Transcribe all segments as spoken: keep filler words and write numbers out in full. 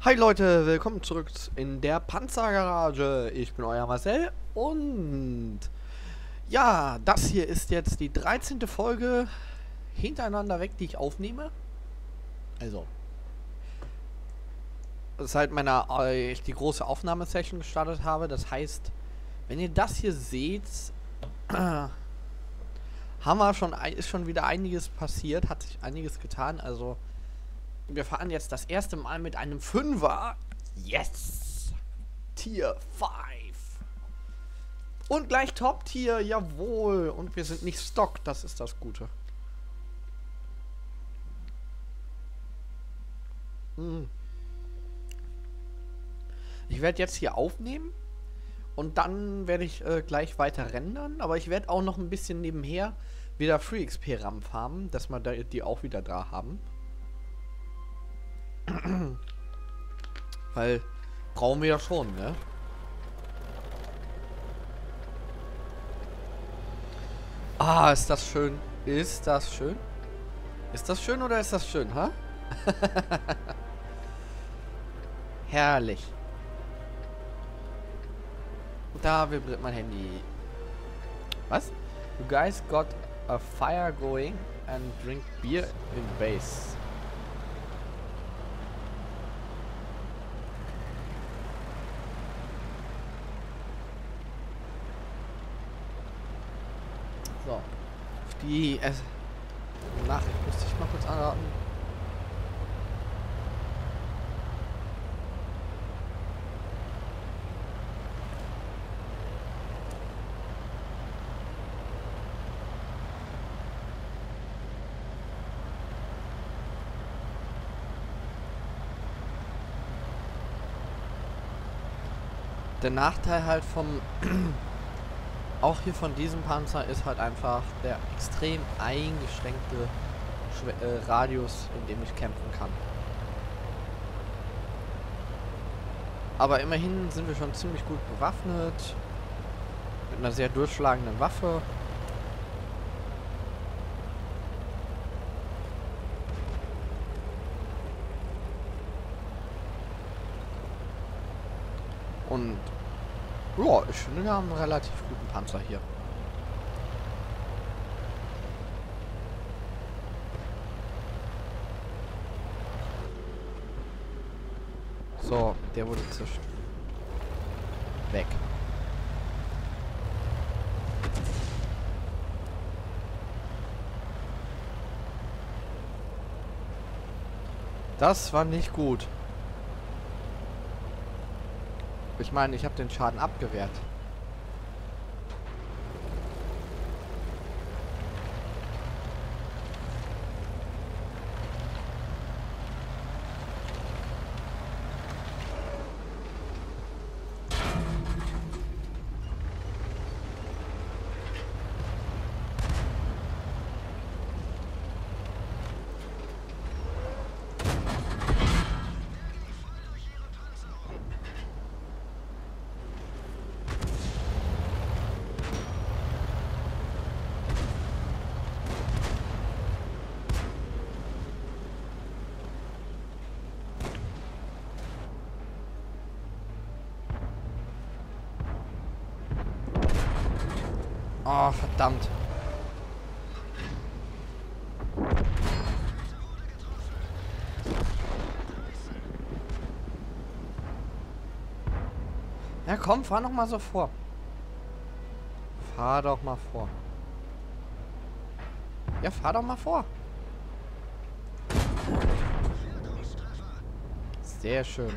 Hi Leute, willkommen zurück in der Panzergarage. Ich bin euer Marcel und ja, das hier ist jetzt die dreizehnte Folge hintereinander weg, die ich aufnehme. Also, seit meiner äh, ich die große Aufnahmesession gestartet habe. Das heißt, wenn ihr das hier seht, äh, haben wir schon, ist schon wieder einiges passiert, hat sich einiges getan. Also wir fahren jetzt das erste Mal mit einem Fünfer. Yes! Tier fünf. Und gleich Top-Tier, jawohl. Und wir sind nicht Stock, das ist das Gute. Hm. Ich werde jetzt hier aufnehmen. Und dann werde ich äh, gleich weiter rendern. Aber ich werde auch noch ein bisschen nebenher wieder Free X P RAM farmen, dass wir da, die auch wieder da haben. Weil, brauchen wir ja schon, ne? Ah, ist das schön. Ist das schön? Ist das schön oder ist das schön, ha? Herrlich. Da vibriert mein Handy. Was? You guys got a fire going and drink beer in base. So. Auf die äh, Nachricht müsste ich mal kurz anraten. Der Nachteil halt vom auch hier von diesem Panzer ist halt einfach der extrem eingeschränkte Schwe äh, Radius, in dem ich kämpfen kann. Aber immerhin sind wir schon ziemlich gut bewaffnet. Mit einer sehr durchschlagenden Waffe. Und ja, ich finde, wir haben einen relativ guten Panzer hier. So, der wurde zerstört. Weg. Das war nicht gut. Ich meine, ich habe den Schaden abgewehrt. Oh, verdammt. Ja, komm, fahr noch mal so vor. Fahr doch mal vor. Ja, fahr doch mal vor. Sehr schön.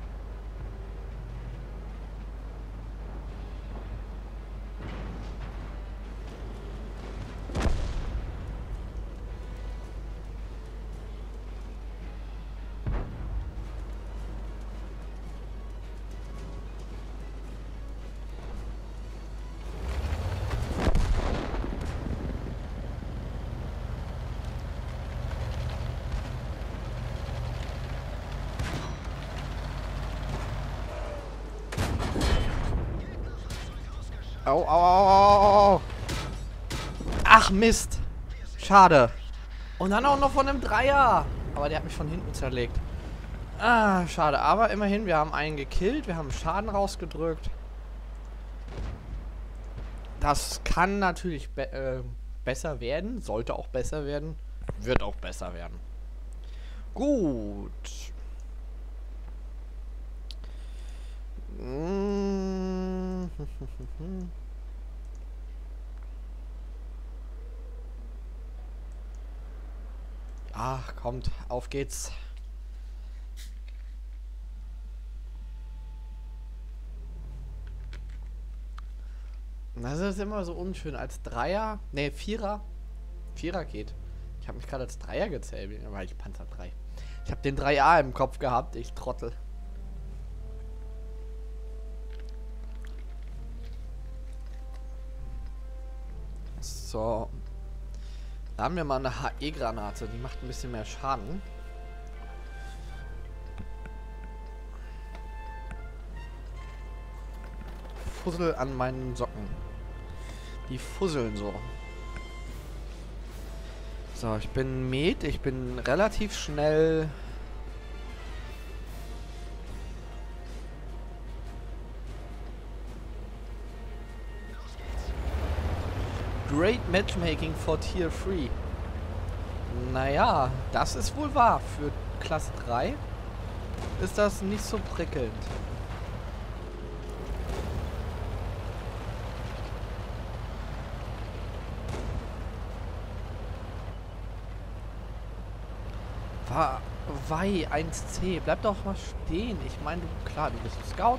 Au, au, au, au. Ach, Mist. Schade. Und dann auch noch von einem Dreier. Aber der hat mich von hinten zerlegt. Ah, schade. Aber immerhin, wir haben einen gekillt. Wir haben Schaden rausgedrückt. Das kann natürlich be äh, besser werden. Sollte auch besser werden. Wird auch besser werden. Gut. Ach, kommt. Auf geht's. Das ist immer so unschön. Als Dreier, ne, Vierer. Vierer geht. Ich habe mich gerade als Dreier gezählt, aber ich Panzer drei. Ich habe den drei A im Kopf gehabt, ich Trottel. So. Da haben wir mal eine H E-Granate, die macht ein bisschen mehr Schaden. Fussel an meinen Socken. Die fusseln so. So, ich bin Med, ich bin relativ schnell. Great Matchmaking for Tier drei. Naja, das ist wohl wahr. Für Klasse drei ist das nicht so prickelnd. Wei, eins C. Bleib doch mal stehen. Ich meine, du, klar, du bist ein Scout.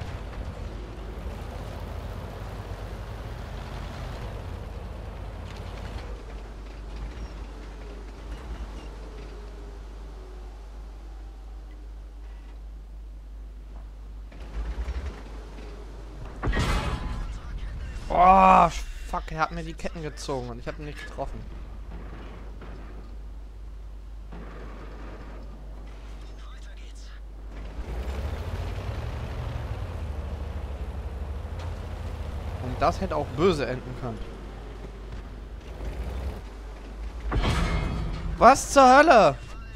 Oh, fuck, er hat mir die Ketten gezogen und ich habe ihn nicht getroffen. Und das hätte auch böse enden können. Was zur Hölle?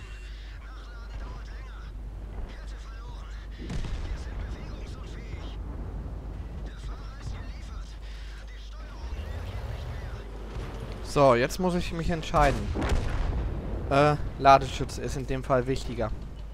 So, jetzt muss ich mich entscheiden. Äh, Ladeschutz ist in dem Fall wichtiger.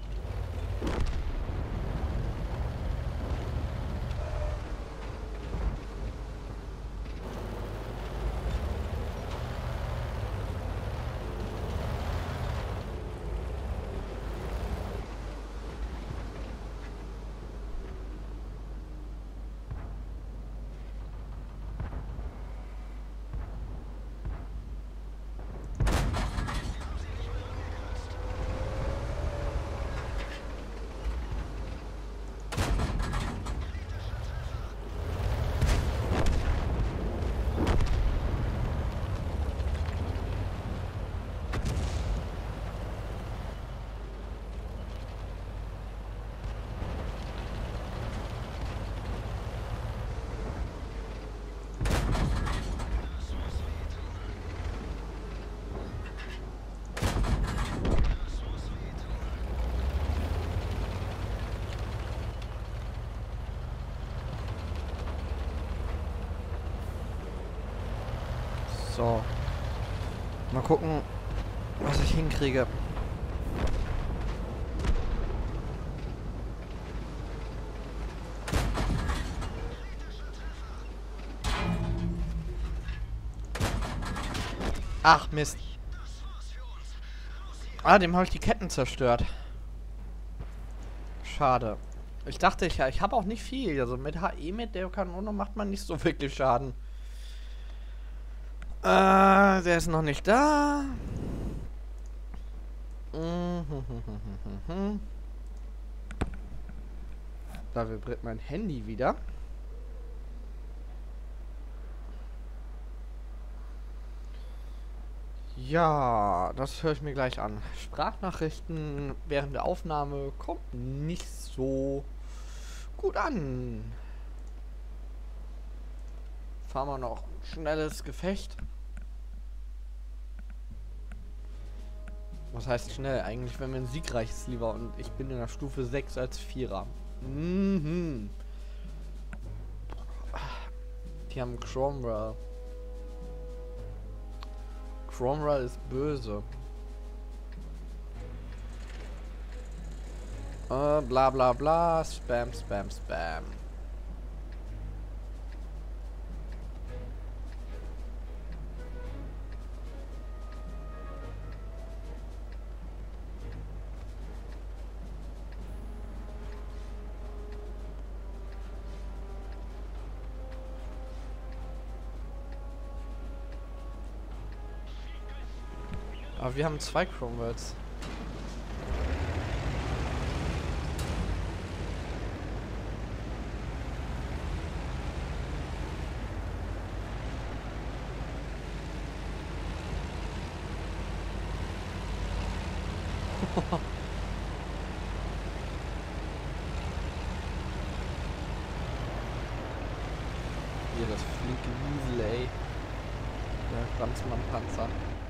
So. Mal gucken, was ich hinkriege. Ach, Mist. Ah, dem habe ich die Ketten zerstört. Schade. Ich dachte, ich, ich habe auch nicht viel. Also mit H E mit der Kanone macht man nicht so wirklich Schaden. Äh, der ist noch nicht da. Da vibriert mein Handy wieder. Ja, das höre ich mir gleich an. Sprachnachrichten während der Aufnahme kommt nicht so gut an. Fahren wir noch ein schnelles Gefecht. Was heißt schnell? Eigentlich wäre mir ein siegreiches lieber und ich bin in der Stufe sechs als Vierer. Mhm. Die haben Cromwell. Cromwell ist böse. Äh, bla bla bla. Spam, Spam, Spam. Aber wir haben zwei Cromwells. Hier das flinke Wiesel, ey. Der Ranzmann-Panzer.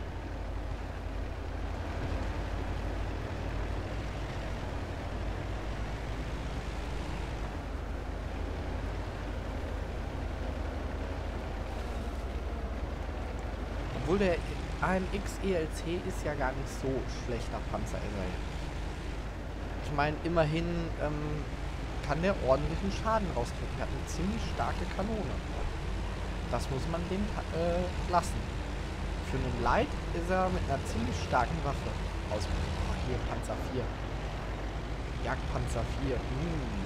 Obwohl der A M X E L C ist ja gar nicht so schlechter Panzer, ist er. Ich meine, immerhin ähm, kann der ordentlichen Schaden rauskriegen. Er hat eine ziemlich starke Kanone. Das muss man dem äh, lassen. Für einen Light ist er mit einer ziemlich starken Waffe aus. Oh, hier Panzer vier. Jagdpanzer vier. Hm.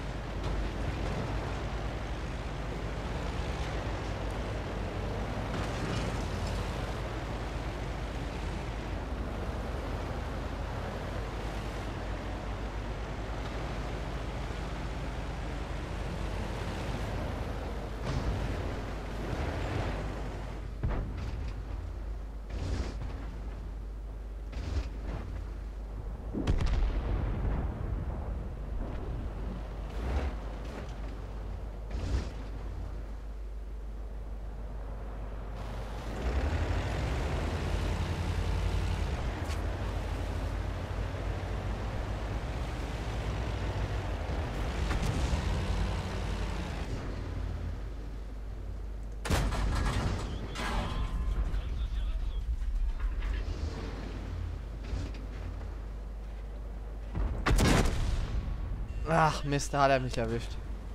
Ach Mist, da hat er mich erwischt.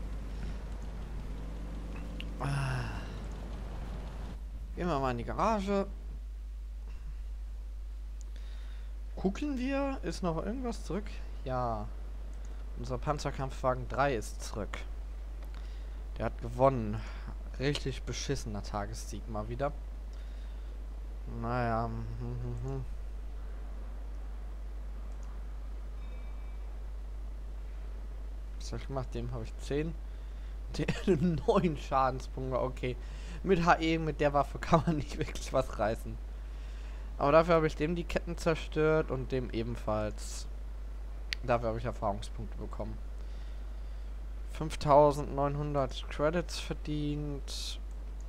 Gehen wir mal in die Garage. Gucken wir, ist noch irgendwas zurück? Ja. Unser Panzerkampfwagen drei ist zurück. Der hat gewonnen. Richtig beschissener Tagessieg mal wieder. Naja. Hm, hm, hm. Was habe ich gemacht? Dem habe ich zehn. neun Schadenspunkte, okay. Mit H E, mit der Waffe kann man nicht wirklich was reißen. Aber dafür habe ich dem die Ketten zerstört und dem ebenfalls. Dafür habe ich Erfahrungspunkte bekommen. fünftausendneunhundert Credits verdient.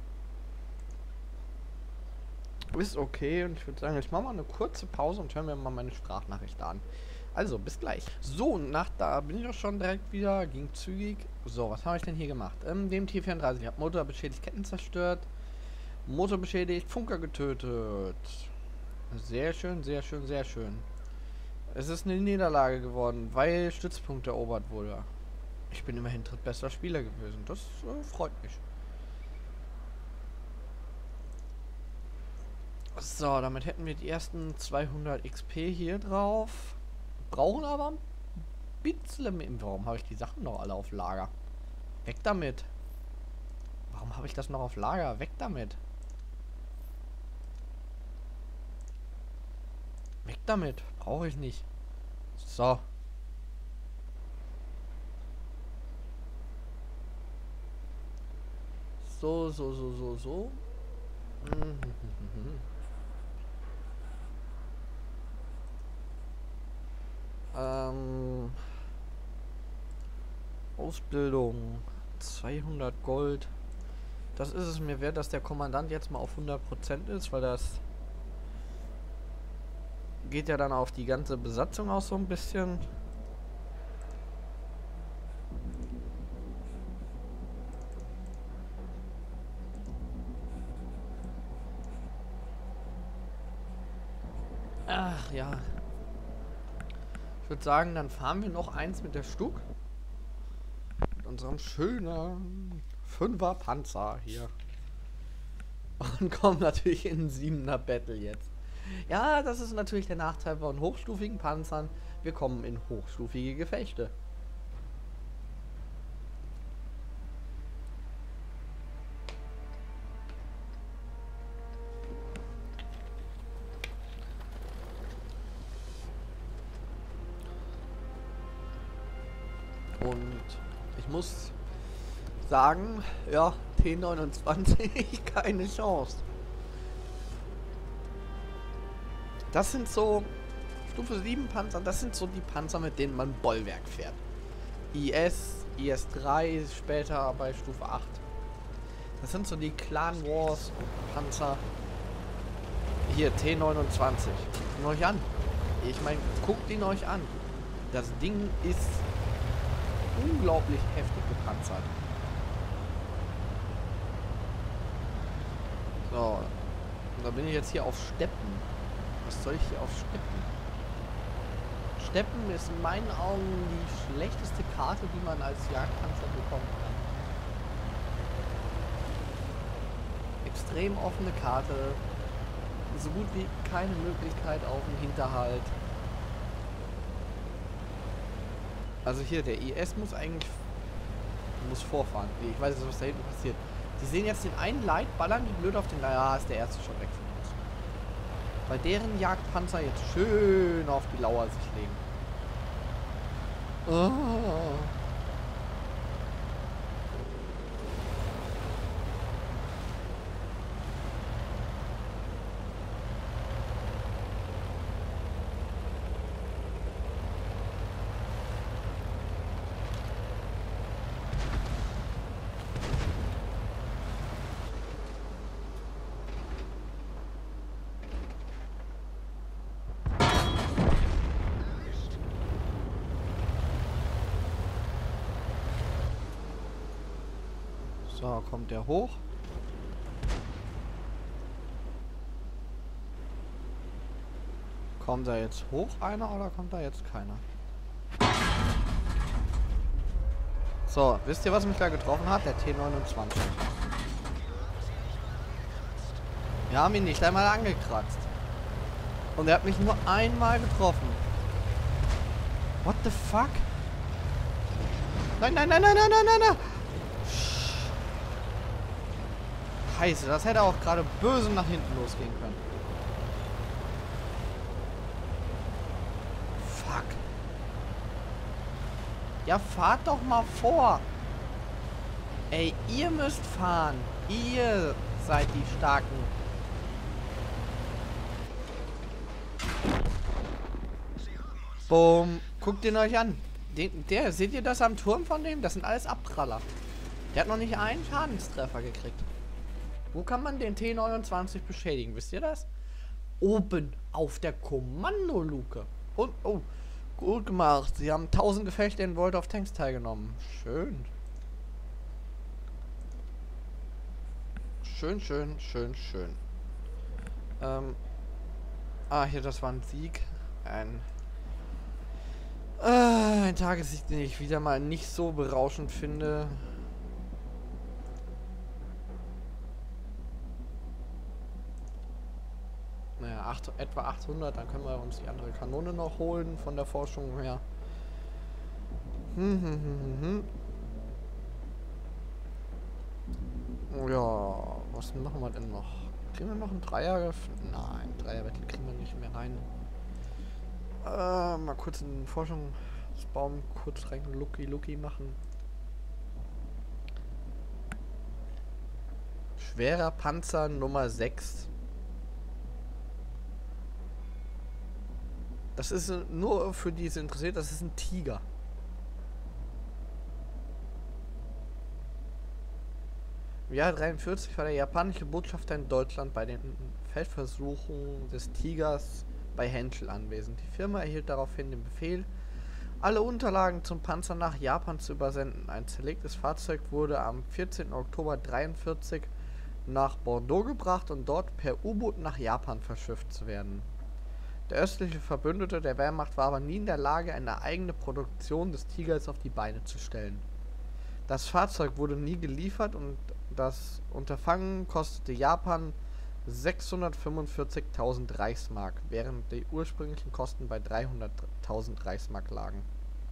Ist okay und ich würde sagen, ich mache mal eine kurze Pause und höre mir mal meine Sprachnachricht an. Also, bis gleich. So, nach da bin ich auch schon direkt wieder, ging zügig. So, was habe ich denn hier gemacht? Ähm, dem T vierunddreißig, ich habe Motor beschädigt, Ketten zerstört. Motor beschädigt, Funker getötet. Sehr schön, sehr schön, sehr schön. Es ist eine Niederlage geworden, weil Stützpunkt erobert wurde. Ich bin immerhin drittbester Spieler gewesen. Das äh, freut mich. So, damit hätten wir die ersten zweihundert X P hier drauf. Brauchen aber ein bisschen mehr. Warum habe ich die Sachen noch alle auf Lager? Weg damit. Warum habe ich das noch auf Lager? Weg damit. Weg damit. Brauche ich nicht. So. So, so, so, so, so. ähm. Ausbildung. zweihundert Gold. Das ist es mir wert, dass der Kommandant jetzt mal auf hundert Prozent ist, weil das geht ja dann auf die ganze Besatzung auch so ein bisschen. Ach ja. Ich würde sagen, dann fahren wir noch eins mit der Stuck. Mit unserem schönen Fünfer Panzer hier. Und kommen natürlich in ein Siebener Battle jetzt. Ja, das ist natürlich der Nachteil von hochstufigen Panzern. Wir kommen in hochstufige Gefechte. Und ich muss sagen, ja, T neunundzwanzig, keine Chance. Das sind so Stufe sieben Panzer, das sind so die Panzer, mit denen man Bollwerk fährt. I S, I S drei, später bei Stufe acht. Das sind so die Clan Wars Panzer. Hier, T neunundzwanzig. Guckt ihn euch an. Ich meine, guckt ihn euch an. Das Ding ist unglaublich heftig gepanzert. So. Und da bin ich jetzt hier auf Steppen. Was soll ich hier auf Steppen? Steppen ist in meinen Augen die schlechteste Karte, die man als Jagdpanzer bekommen kann. Extrem offene Karte. So gut wie keine Möglichkeit auf den Hinterhalt. Also hier, der I S muss eigentlich muss vorfahren. Ich weiß nicht, was da hinten passiert. Die sehen jetzt den einen Light, ballern die blöd auf den Light. Ja, ist der erste schon weg von uns. Bei deren Jagdpanzer jetzt schön auf die Lauer sich legen. Oh. So, kommt der hoch. Kommt da jetzt hoch einer oder kommt da jetzt keiner? So, wisst ihr, was mich da getroffen hat? Der T neunundzwanzig. Wir haben ihn nicht einmal angekratzt. Und er hat mich nur einmal getroffen. What the fuck? Nein, nein, nein, nein, nein, nein, nein, nein. Scheiße, das hätte auch gerade böse nach hinten losgehen können. Fuck. Ja, fahrt doch mal vor. Ey, ihr müsst fahren. Ihr seid die Starken. Boom. Guckt ihn euch an. Den, der, seht ihr das am Turm von dem? Das sind alles Abpraller. Der hat noch nicht einen Schadenstreffer gekriegt. Wo kann man den T neunundzwanzig beschädigen? Wisst ihr das? Oben auf der Kommandoluke. Und, oh, gut gemacht. Sie haben tausend Gefechte in World of Tanks teilgenommen. Schön. Schön, schön, schön, schön. Ähm. Ah, hier, das war ein Sieg. Ein... Äh, ein Tagessieg, den ich wieder mal nicht so berauschend finde. Naja, acht, etwa achthundert, dann können wir uns die andere Kanone noch holen von der Forschung her. Hm, hm, hm, hm. Ja, was machen wir denn noch? Kriegen wir noch einen Dreier? Nein, Dreierwettel kriegen wir nicht mehr rein. Äh, mal kurz in den Forschungsbaum kurz rein Lucky Lucky machen. Schwerer Panzer Nummer sechs. Das ist nur für die es interessiert, das ist ein Tiger. Im Jahr dreiundvierzig war der japanische Botschafter in Deutschland bei den Feldversuchen des Tigers bei Henschel anwesend. Die Firma erhielt daraufhin den Befehl, alle Unterlagen zum Panzer nach Japan zu übersenden. Ein zerlegtes Fahrzeug wurde am vierzehnten Oktober dreiundvierzig nach Bordeaux gebracht und dort per U-Boot nach Japan verschifft zu werden. Der östliche Verbündete der Wehrmacht war aber nie in der Lage, eine eigene Produktion des Tigers auf die Beine zu stellen. Das Fahrzeug wurde nie geliefert und das Unterfangen kostete Japan sechshundertfünfundvierzigtausend Reichsmark, während die ursprünglichen Kosten bei dreihunderttausend Reichsmark lagen.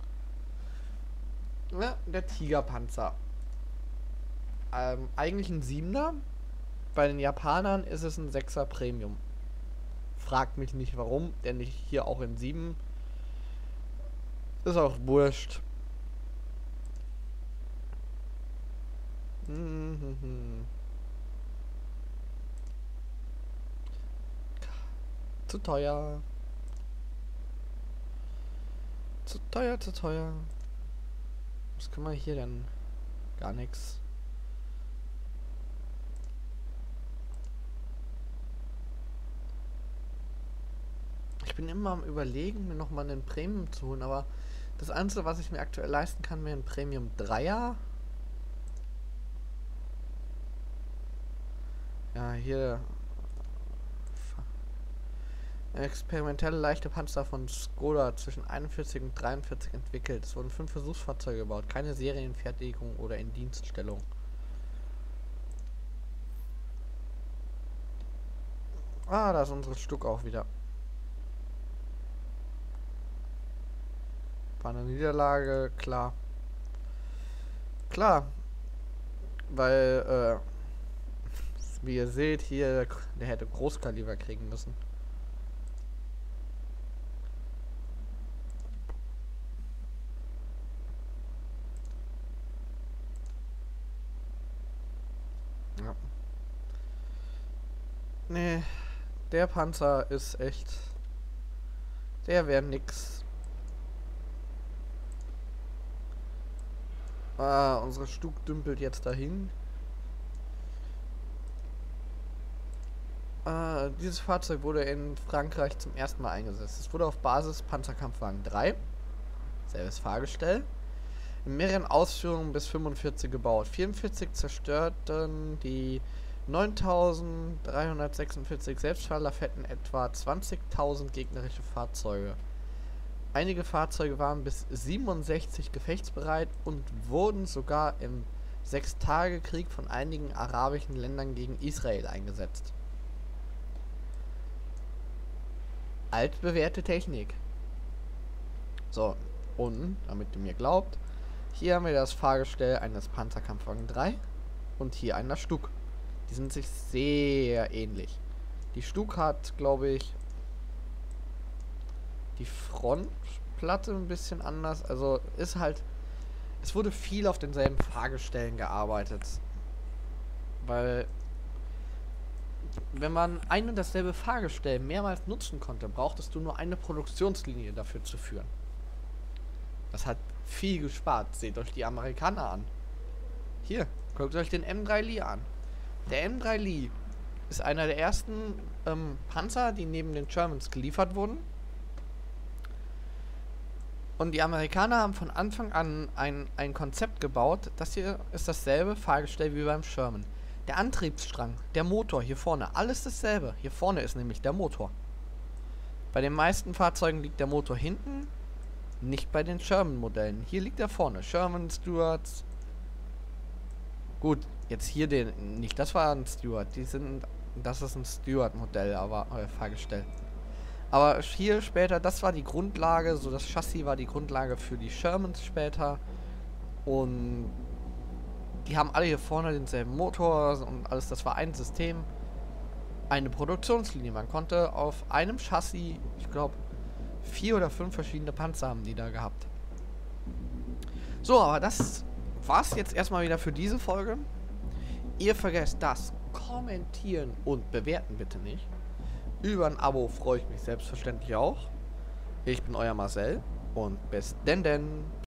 Ja, der Tigerpanzer. Ähm, eigentlich ein Siebener. Bei den Japanern ist es ein Sechser Premium. Fragt mich nicht warum, denn ich hier auch in sieben. Ist auch wurscht. Mhm. Zu teuer. Zu teuer, zu teuer. Was können wir hier denn? Gar nichts. Ich bin immer am Überlegen, mir nochmal einen Premium zu holen, aber das Einzige, was ich mir aktuell leisten kann, wäre ein Premium Dreier. Ja, hier. Experimentelle leichte Panzer von Skoda zwischen einundvierzig und dreiundvierzig entwickelt. Es wurden fünf Versuchsfahrzeuge gebaut, keine Serienfertigung oder in Dienststellung. Ah, da ist unsere Stück auch wieder. War eine Niederlage, klar. Klar. Weil, äh, wie ihr seht, hier, der hätte Großkaliber kriegen müssen. Ja. Nee, der Panzer ist echt. Der wäre nix. Ah, unsere Stug dümpelt jetzt dahin. Äh, dieses Fahrzeug wurde in Frankreich zum ersten Mal eingesetzt. Es wurde auf Basis Panzerkampfwagen drei, selbes Fahrgestell, in mehreren Ausführungen bis fünfundvierzig gebaut. vierundvierzig zerstörten die neuntausenddreihundertsechsundvierzig Selbstfahrlafetten etwa zwanzigtausend gegnerische Fahrzeuge. Einige Fahrzeuge waren bis siebenundsechzig gefechtsbereit und wurden sogar im Sechstagekrieg von einigen arabischen Ländern gegen Israel eingesetzt. Altbewährte Technik. So, und, damit ihr mir glaubt, hier haben wir das Fahrgestell eines Panzerkampfwagen drei und hier einer Stug. Die sind sich sehr ähnlich. Die Stug hat, glaube ich, die Frontplatte ein bisschen anders. Also ist halt, es wurde viel auf denselben Fahrgestellen gearbeitet. Weil, wenn man ein und dasselbe Fahrgestell mehrmals nutzen konnte, brauchtest du nur eine Produktionslinie dafür zu führen. Das hat viel gespart. Seht euch die Amerikaner an. Hier, guckt euch den M drei Lee an. Der M drei Lee ist einer der ersten ähm, Panzer, die neben den Shermans geliefert wurden. Und die Amerikaner haben von Anfang an ein, ein Konzept gebaut. Das hier ist dasselbe Fahrgestell wie beim Sherman. Der Antriebsstrang, der Motor hier vorne, alles dasselbe. Hier vorne ist nämlich der Motor. Bei den meisten Fahrzeugen liegt der Motor hinten, nicht bei den Sherman-Modellen. Hier liegt er vorne. Sherman, Stuarts. Gut, jetzt hier den, nicht, das war ein Stuart. Die sind, das ist ein Stuart-Modell, aber äh, Fahrgestell. Aber hier später, das war die Grundlage, so das Chassis war die Grundlage für die Shermans später. Und die haben alle hier vorne denselben Motor und alles, das war ein System. Eine Produktionslinie. Man konnte auf einem Chassis, ich glaube, vier oder fünf verschiedene Panzer haben die da gehabt. So, aber das war's jetzt erstmal wieder für diese Folge. Ihr vergesst das Kommentieren und Bewerten bitte nicht. Über ein Abo freue ich mich selbstverständlich auch. Ich bin euer Marcel und bis denn denn.